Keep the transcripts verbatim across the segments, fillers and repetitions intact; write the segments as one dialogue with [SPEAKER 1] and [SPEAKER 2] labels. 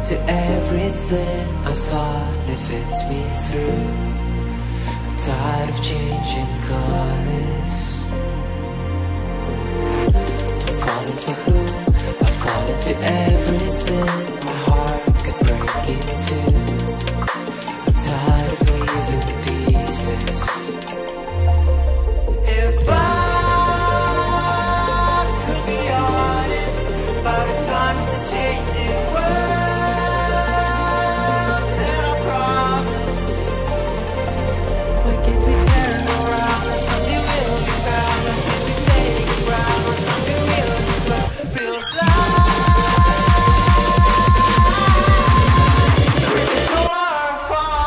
[SPEAKER 1] to everything I saw that fits me through. I'm tired of changing colors. I'm falling for who? I fall into everything my heart could break into. I'm tired of leaving pieces. If I could be honest about this constant changing world, then I promise we can be turning around, or something will be found. We can be taking ground, or something will be found. Feels like we're just so far.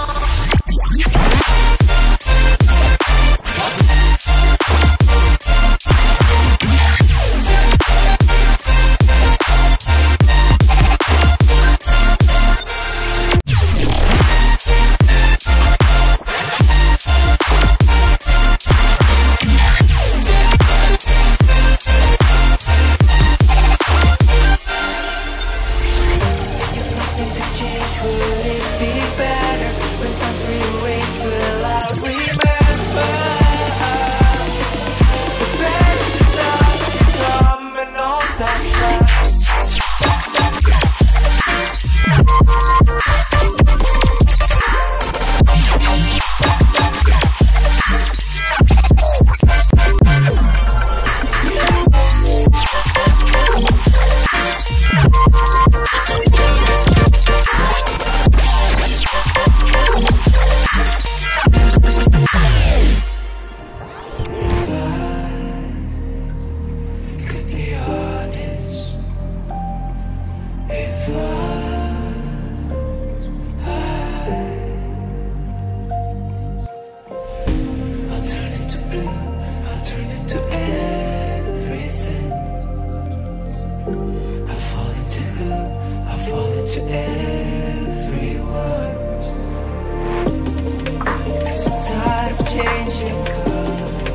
[SPEAKER 1] Changing colors,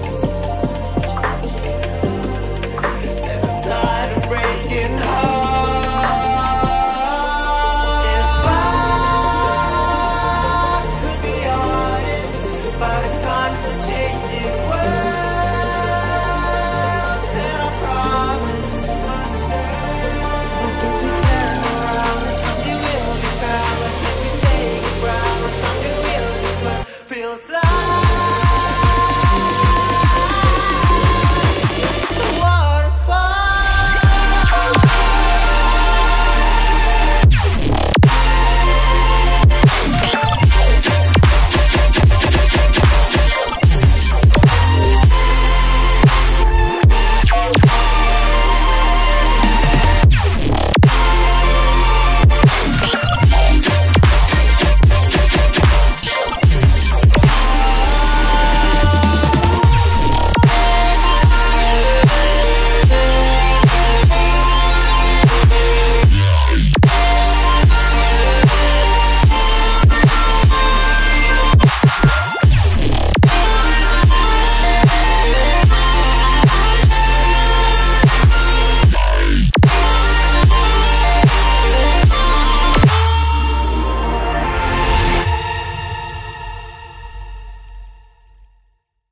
[SPEAKER 1] and I'm tired of breaking hearts. If I could be honest about this constant changing world, then I promise myself we can be turning around, and something will be found. We can be taking ground, and something will be found. Feels like